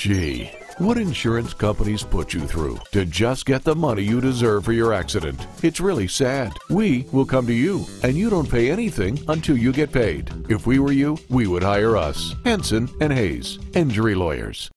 Gee, what insurance companies put you through to just get the money you deserve for your accident? It's really sad. We will come to you, and you don't pay anything until you get paid. If we were you, we would hire us, Hansen and Hayse, injury lawyers.